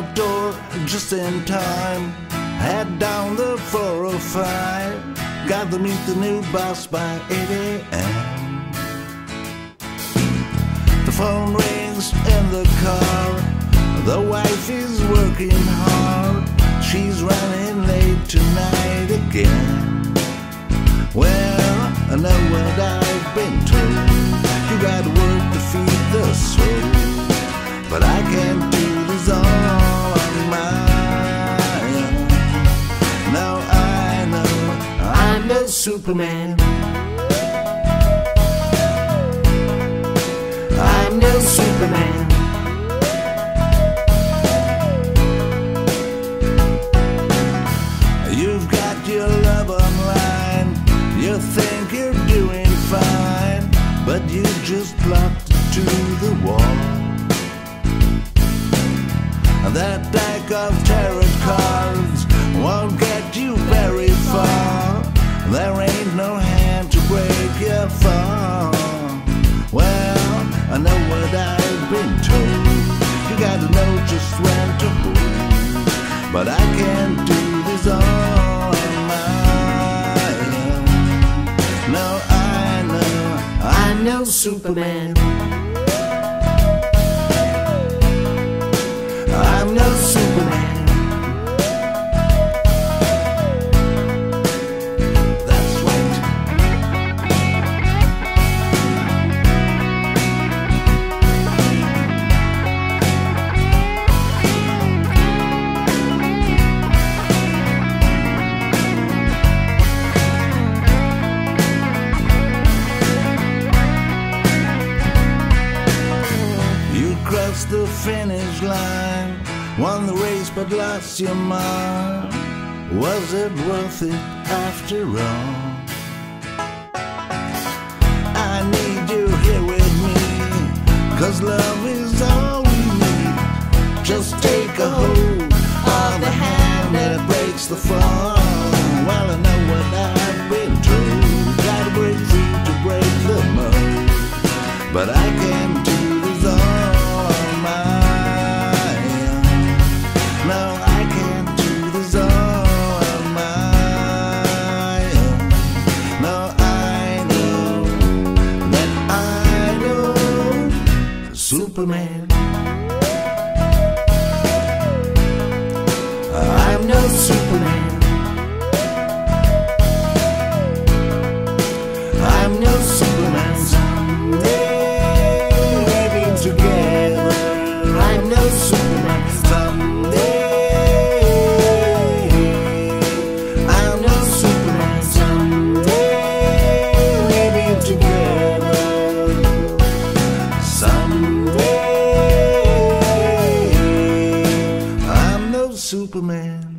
front door just in time. Head down the 405. Got to meet the new boss by 8 a.m. The phone rings in the car. The wife is working hard. She's running late tonight again. Well, I know what I've been told. You gotta work to feed the soul. But I can't do this all on my own. Now I know I'm no Superman. I'm no Superman. You've got your love online. You think you're doing fine, but you just plucked it to the wall. That deck of tarot cards won't get you very far. There ain't no hand to break your fall. Well, I know what I've been told. You gotta know just when to hold. But I can't do this all on my own. No, I know I'm no Superman. I'm no Superman. That's right. You crossed the finish line, won the race but lost your mind. Was it worth it after all? I need you here with me, 'cause love is all we need. Just take a hold of the hand that breaks the fall. Well, I know what I've been told. Gotta break free to break the mold. But I can't do this all on my own. No, I can't do this all on my own. No, I know that I know Superman. I'm no Superman. I'm no Superman. Someday we'll be together. I'm no Superman. Someday I'm no Superman. Someday we'll be together. Someday I'm no Superman.